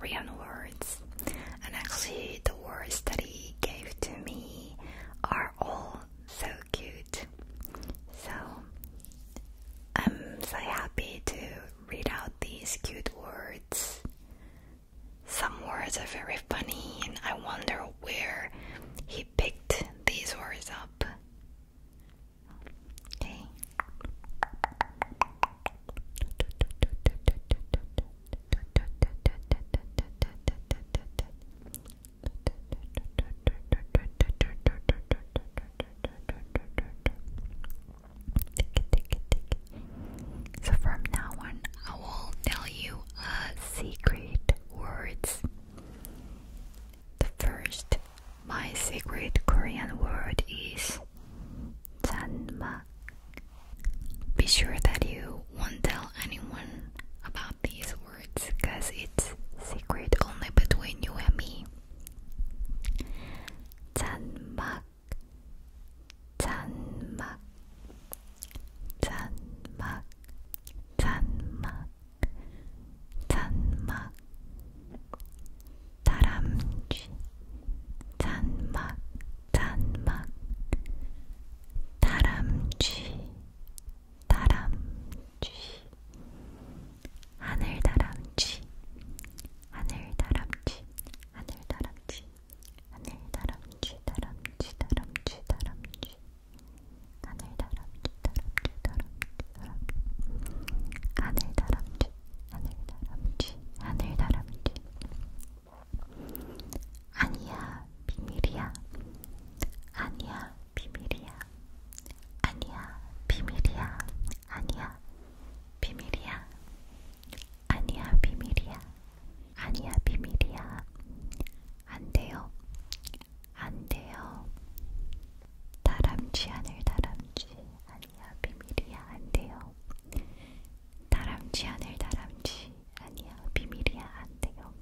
Korean words. And actually, the words that he gave to me are all so cute. So I'm so happy to read out these cute words. Some words are very funny, and I wonder where he picked these words up. Okay. So from now on, I will tell you secret words. The first, my secret Korean word is 잔막. Be sure that you won't tell anyone about these words because it's secret only between you and me. 잔막, 잔막, 잔막, 잔막, 잔막, 다람쥐, 잔막, 잔막, 다람쥐, 다람쥐, 하늘다람쥐, 하늘다람쥐, 하늘다람쥐, 하늘다람쥐, 다람쥐, 다람쥐, 다람쥐, 하늘다람쥐, 다람쥐, 다람쥐, 다람쥐, 하늘다람쥐, 하늘다람쥐, 하늘다람쥐. 아니야, 비밀이야. 아니야, 비밀이야. 아니야, 비밀이야. 아니야, 비밀이야. 아니야, 비밀이야. 아니야, 비밀이야. 안 돼요. 안 돼요. 다람쥐, 하늘다람쥐. 아니야, 비밀이야. 안 돼요. 다람쥐, 하늘다람쥐. 아니야, 비밀이야. 안 돼요.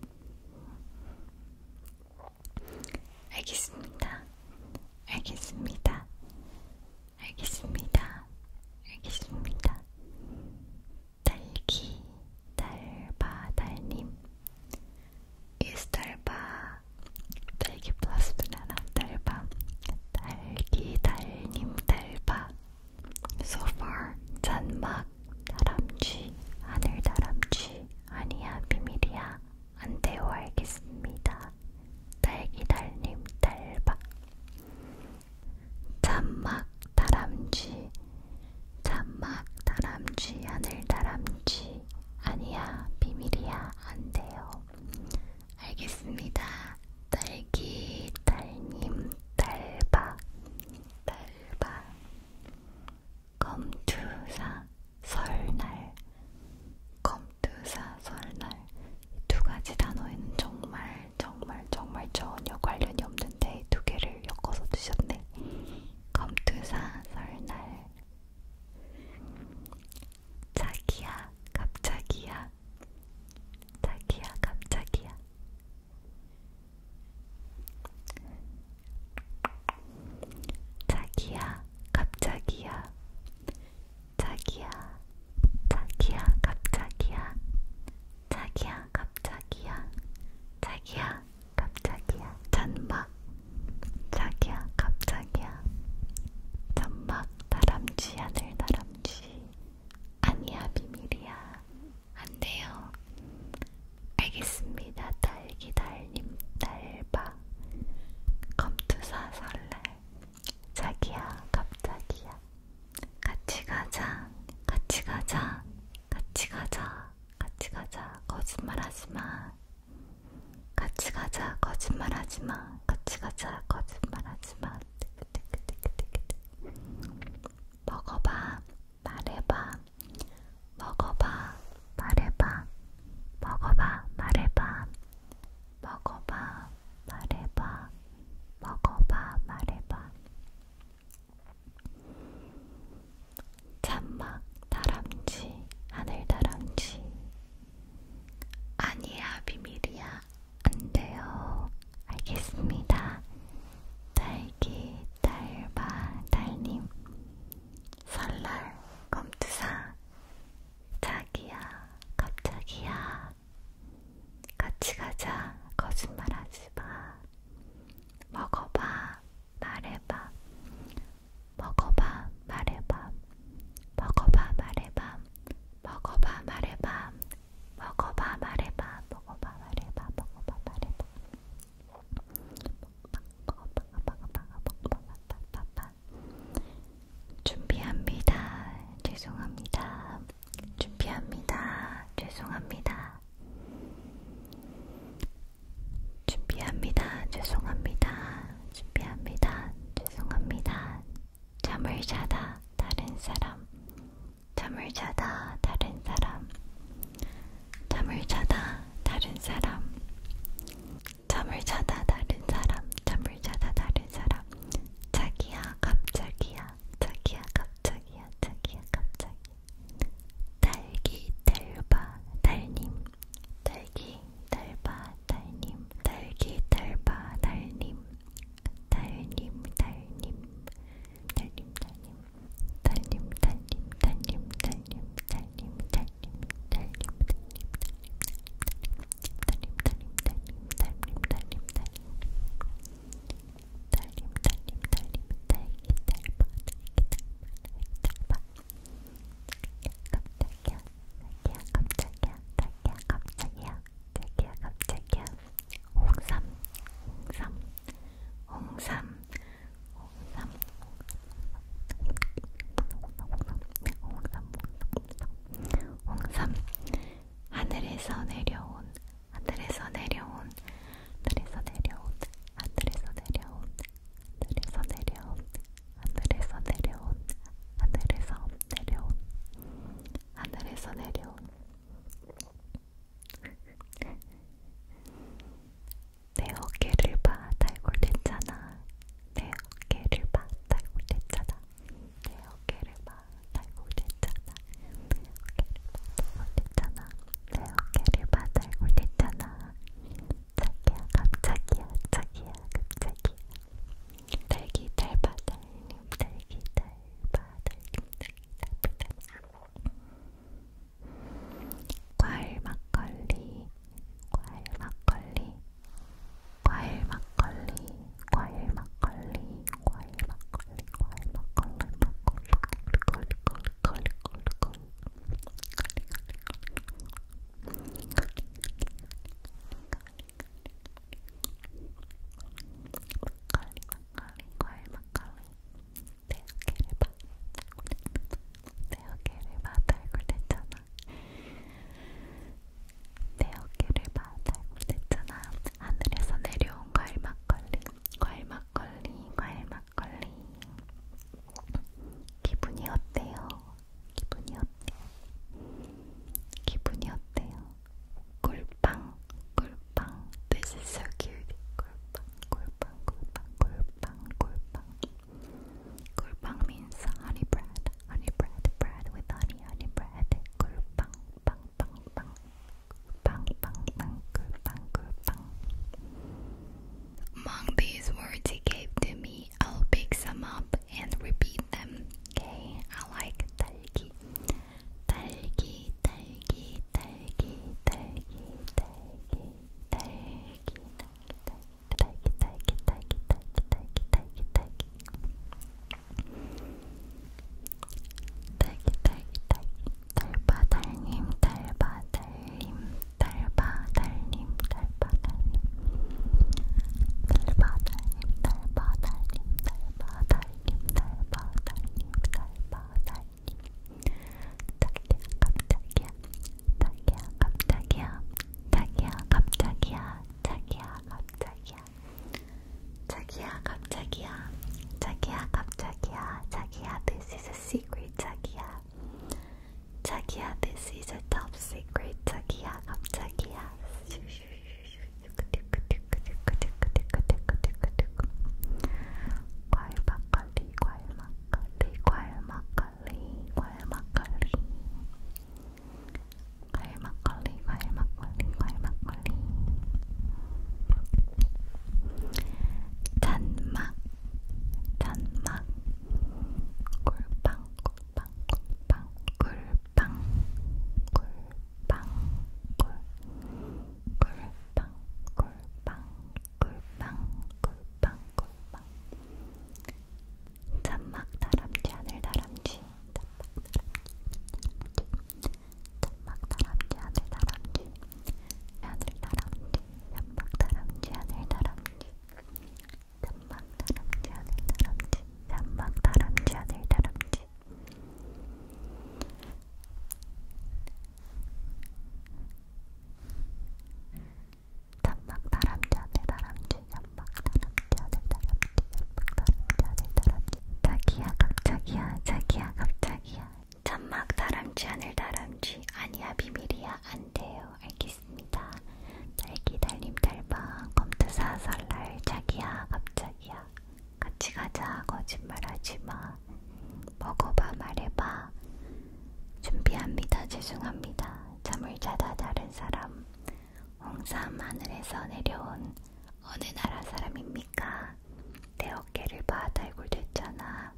알겠습니다. 알겠습니다. 알겠습니다. 알겠습니다. 달기, 달바, 달님. is 달바. 달기 플러스 바나나, 달바. 달기, 달님, 달바. So far, 잔막, 다람쥐, 하늘다람쥐. 아니야, 비밀이야. 안 돼요. 알겠습니다. 달기, 달님, 달바. 잔막, 다람쥐, 잔막, 다람쥐, 하늘다람쥐. 아니야, 비밀이야. 안 돼요. 알겠습니다. 딸기, 달님, 달바, 달바. 검투사, 설날, 검투사, 설날. 이 두 가지 단어에는 정말 전혀 관련이 없는데 두 개를 엮어서 주셨네. 검투사, 설날. 자기야, 갑자기야. 자기야, 갑자기야. 자기야, 갑자기야. 자기야, 자기야, 갑자기야. 자기야, 갑자기야. 자기야, 갑자기야. 잔막, 자기야, 갑자기야. 잔막, 다람쥐, 하늘다람쥐. 아니야, 비밀이야. 안 돼요. 알겠습니다. 딸기, 달님, 달바. 검투사, 설날. 자기야, 갑자기야. 같이 가자. 같이 가자. 같이 가자. 같이 가자. 거짓말하지 마. 같이 가자. 거짓말하지 마. 같이 가자. 거짓말하지 마. 먹어봐. 말해봐. 먹어봐. 말해봐. 먹어봐. 말해봐. 먹어봐. 말해봐. 먹어봐. 말해봐. 잔막, 다람쥐, 하늘다람쥐. 아니야, 비밀이야. 안 돼요. 알겠습니다. 딸기, 죄송합니다. 준비합니다. 죄송합니다. 준비합니다. 죄송합니다. 준비합니다. 죄송합니다. 잠을 자다 다른 사람. 잠을 자다 다른 사람. 잠을 자다 다른 사람. 잠을 자다 다른 사람. 잠을 자다 다른 사람. 자기야 갑자기야. 자기야 갑자기야. 자기야 갑자기. 달기 달바 달님. 달기 달바 달님. 달기 달바 달님. 달님 달님. 달님 달님. 달님 달님 달님 달님 달님 달님 달님 홍삼 하늘에서 내려온 하늘에서 내려온 하늘에서 내려온 하늘에서 내려온 하늘에서 내려온 하늘에서 내려온 하늘에서 내려온 하늘에서 내려온 내 어깨를 봐 달골댔잖아. 내 어깨를 봐 달골댔잖아. 내 어깨를 봐 달골댔잖아. 내 어깨를 봐 달골댔잖아. 자기야 갑자기야. 자기야 갑자기야. 달기 달바 달님. 달기 달바 달님. 달기 달바 과일 막걸리. 과일 막걸리. 과일 막걸리. 과일 막걸리. 과일 막걸리. 과일 막걸리. 막걸리. 걸걸걸걸걸걸. 과일 막걸리. 내 어깨를 봐. 내 어깨를 봐 달굴댔잖아. 내 어깨를 봐 달굴댔잖아. 하늘에서 내려온 과일 막걸리. 과일 막걸리. 과일 막걸리. 기분이 어때요? 기분이 어때요? 기분이 어때요? 꿀빵 꿀빵. This is so cute. 꿀빵 꿀빵 꿀빵 꿀빵 꿀빵. 꿀빵 means honey bread. Honey bread. Bread with honey. Honey bread. 꿀빵 빵빵빵. 빵빵빵 꿀빵 꿀빵. Among these words he gave to me, I'll pick some up and repeat them. Okay, I like 달기, 달기, 달기, 달기, 달기, 달기, 달기, 달기, 달기, 달기, 달기, 달기, 달기, 달기. 달기 달기 달기 달바 달님 달바 달님 달바 달님 달바 달님 달바 달님 달바 달님 달바 달님 달바 달님 달바 달님. 자기야 갑자기야. 자기야 갑자기야. 자기야 갑자기야. 자기야 갑자기야. 자기야 this is a secret. 자기야. 자기야 this is a top secret. 자기야 갑자기야. 과일 막걸리. 과일 막걸리. 과일 막걸리. 과일 막걸리. 과일 막걸리. 과일 막걸리. 과일 막걸리. 잔막. 잔막. 꿀빵 꿀빵 꿀빵 꿀빵 꿀빵 꿀 아니야 비밀이야 안 돼요. 알겠습니다. 딸기 달님 달방 검투사 설날 자기야 갑자기야 같이 가자 거짓말하지 마. 먹어봐 말해봐. 준비합니다. 죄송합니다. 잠을 자다 다른 사람. 홍삼 하늘에서 내려온 어느 나라 사람입니까? 내 어깨를 봐 달굴댔잖아.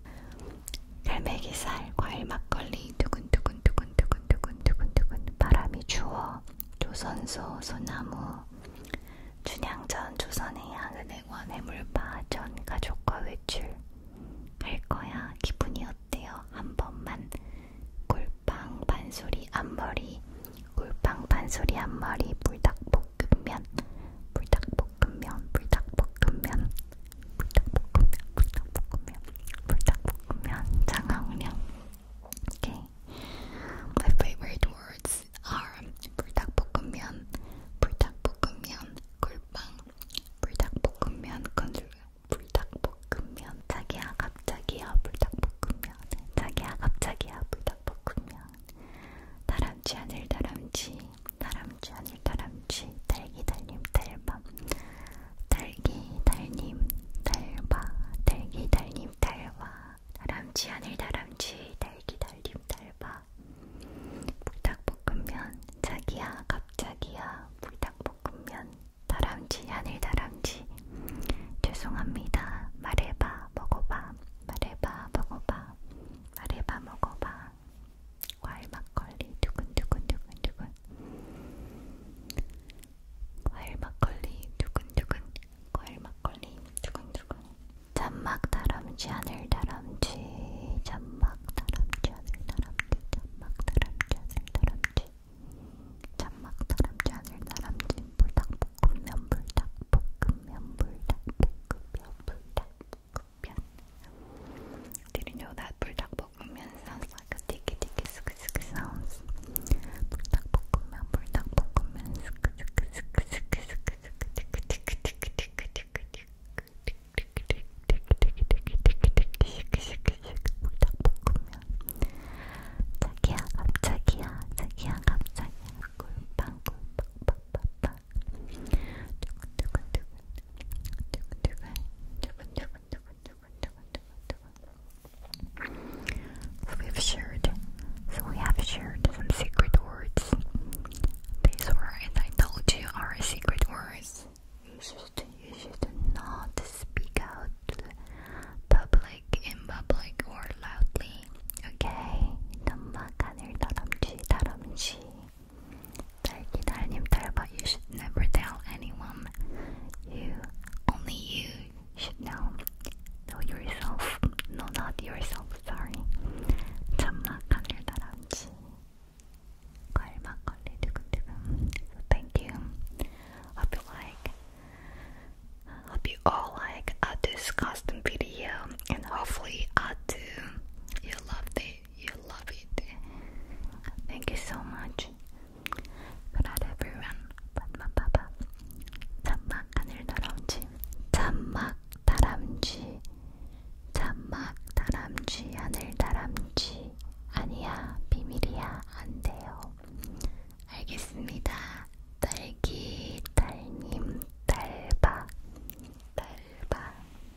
갈매기살 과일 막걸리 두근두근두근두근두근두근 바람이 추워 조선소 소나무 춘향전 조선의 향은 응원 해물파 전 가족과 외출 갈 거야. 기분이 어때요? 한 번만 꿀빵 반소리 앞머리 꿀빵 반소리 앞머리 불닭볶음면 불닭볶음면 불닭볶음면 불닭볶음면 장황령. Okay. My favorite words are 불닭볶음면 불닭볶음면 꿀빵 불닭볶음면 건줄 불닭볶음면 자기야 갑자기야 불닭볶음면 자기야 갑자기야 불닭볶음면 다람쥐 하늘 다람쥐 다람쥐 하늘 다람쥐 달기 달님 달밤 달기 달님 달바 달기 달님 달와 다람쥐 하늘 다람쥐 달기 달님 달바 불닭볶음면 자기야 갑자기야 불닭볶음면 다람쥐 하늘 다람쥐 죄송합니다. 말해봐 먹어봐 말해봐 먹어봐 말해봐 먹어봐 과일 막걸리 두근두근두근두근 과일 막걸리 두근두근 과일 막걸리 두근두근 잔막 다람쥐 하늘 다람쥐 잔막 다람쥐 하늘 다람쥐 잔막 다람쥐 하늘 다람쥐 잔막 다람쥐 하늘 다람쥐 불닭볶음면 불닭볶음면 불닭볶음면 불닭볶음면. Did you know that 불닭볶음면 sounds like a tiki tiki suki suki sounds? 불닭볶음면 불닭볶음면 스크 스크 스크 스크 스크 스크 티크 티크 티크 티크 티크 자기야 갑자기야 자기야 갑자기야 꿀빵 꿀빵 빡빡빡 So we have shared some secret words. These were, as I told you, are secret words. You should not speak out in public or loudly. Okay? 단막 하늘 다람쥐 다람쥐 딸기 달님 달바. You should never tell anyone. Only you should know. Know yourself. No, not yourself. Sorry. 단막 하늘 다람쥐 과일 막걸리 두근두근. So thank you. Hope you all like this custom video, and hopefully you loved it. You love it. Thank you so much. Good night, everyone. 빠빠빠빠. 잔막 하늘 다람쥐 잔막 다람쥐 잔막 다람쥐 하늘 다람쥐 아니야 비밀이야 안 돼요. 알겠습니다. 딸기 달님 달바 달바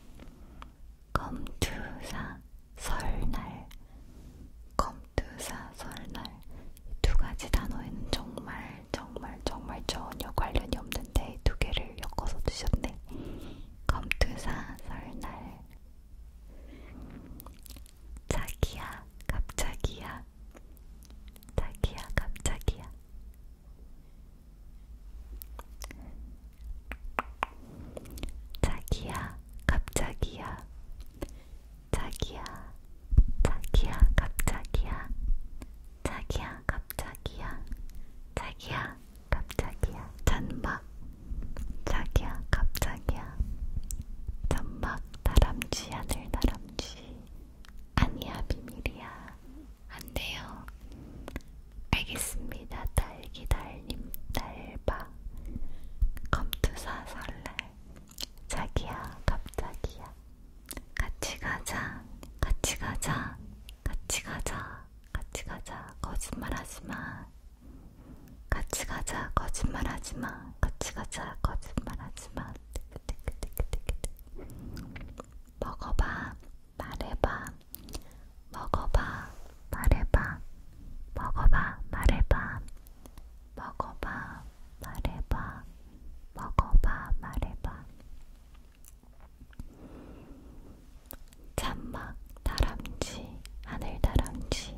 검투사 설날 검투사 설날 두 가지 단어에는 정말 전혀 관련이 없는데 두 개를 엮어서 드셨네. 검투사 설날 자기야 갑자기야 자기야 갑자기야 자기야 갑자기야 자기야 자기야 갑자기야 자기야 갑자기야 자기야 갑자기야 잔막 자기야 갑자기야 잔막 다람쥐 하늘 다람쥐 아니야 비밀이야 안 돼요. 알겠습니다. 딸기 달님 달바 검투사 설날 자기야 갑자기야 같이 가자 같이 가자 같이 가자 같이 가자 거짓말하지 마. 거짓말하지마. 같이 가자. 거짓말하지마. 먹어봐. 말해봐. 먹어봐. 말해봐. 먹어봐. 말해봐. 먹어봐. 말해봐. 먹어봐. 말해봐. 잔막 다람쥐, 하늘 다람쥐.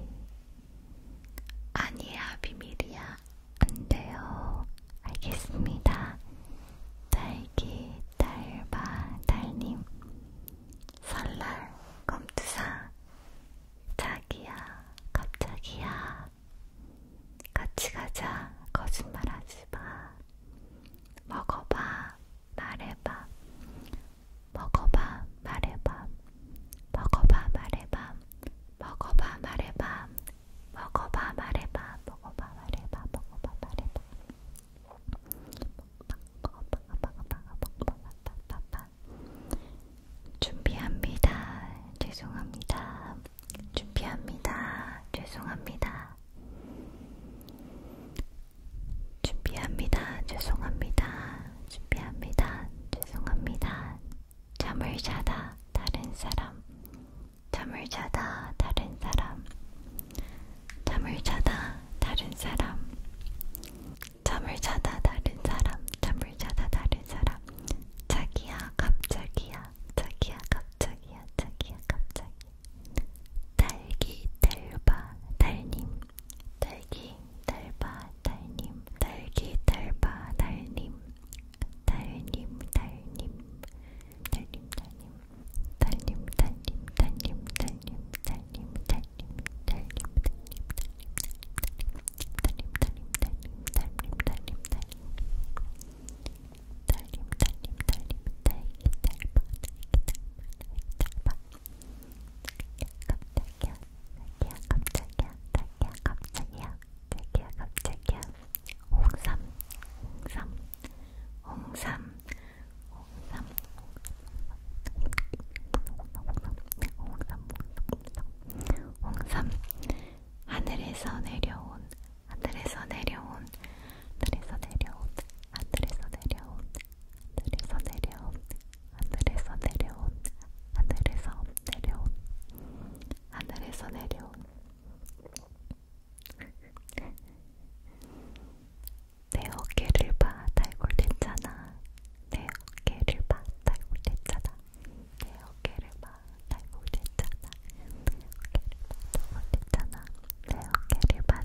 아니야, 비밀이야. 안 돼요. 알겠습니다. 딸기, 딸바, 달님. 설날, 검투사. 자기야, 갑자기야. 같이 가자. 거짓말하지 마. 먹어봐. 말해봐. 먹어봐. 말해봐. 먹어봐. 말해봐. 먹어봐. 말해봐. 먹어봐. 말해봐. 먹어봐. 말해봐. 먹어봐. 말해봐. 준비합니다. 죄송합니다. 준비합니다. 죄송합니다. 준비합니다. 죄송합니다. 준비합니다. 죄송합니다. 잠을 자다 다른 사람. 잠을 자다 다른 사람. 잠을 자다 다른 사람. 잠을 자다 다른 사람. 잠을 자다 다른 사람. 자기야 갑자기야. 자기야 갑자기야. 자기야 갑자기. 딸기 딸바 달님. 딸기 딸바 달님. 딸기 딸바 달님. 달님 달님. 달님 달님. 달님 달님. 달님 달님. 달님 달님. 달님 홍삼. 하늘에서 내려온, 하늘에서 내려온, 하늘에서 내려온, 하늘에서 내려온, 하늘에서 내려온, 하늘에서 내려온, 하늘에서 내려온, 하늘에서 내려온. 내 어깨를 봐, 달골댔잖아. 내 어깨를 봐, 달골댔잖아. 내 어깨를 봐, 달골댔잖아. 내 어깨를 봐,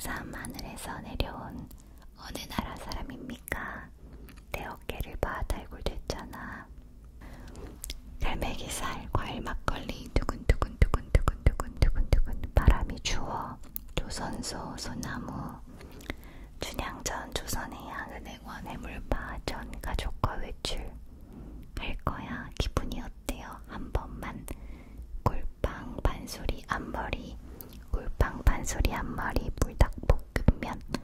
섬 하늘에서 내려온 어느 나라 사람입니까? 내 어깨를 봐 달굴댔잖아. 갈매기살, 과일 막걸리, 두근두근두근두근두근두근두근 바람이 추워, 조선소, 소나무, 춘향전, 조선의 양은행원, 해물파, 전 가족과 외출. 할 거야. 기분이 어때요? 한 번만. 꿀빵 반소리 앞머리, 꿀빵 반소리 앞머리, 불닭볶음면,